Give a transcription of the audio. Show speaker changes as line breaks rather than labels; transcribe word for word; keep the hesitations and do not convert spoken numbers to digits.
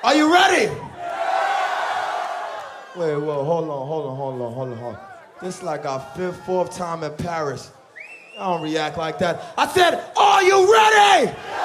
Are you ready? Wait, whoa, hold on, hold on, hold on, hold on, hold on. This is like our fifth, fourth time in Paris. I don't react like that. I said, are you ready?